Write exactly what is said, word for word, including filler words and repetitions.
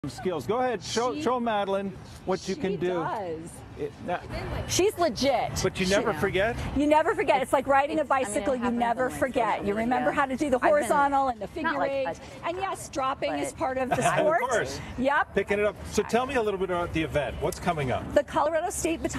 Skills. Go ahead, show She- show Madeline what you she can do. Does. It, now, She's legit. but you never She- forget. You never forget. It's like riding a It's- I mean, it bicycle. You happens never on, like, forget. social You remember media. how to do the I've been- horizontal and the figure not like eight. a- And yes, dropping is but- part of the Of sport. course. Yep. Picking it up. So tell me a little bit about the event. What's coming up? The Colorado State Battalion.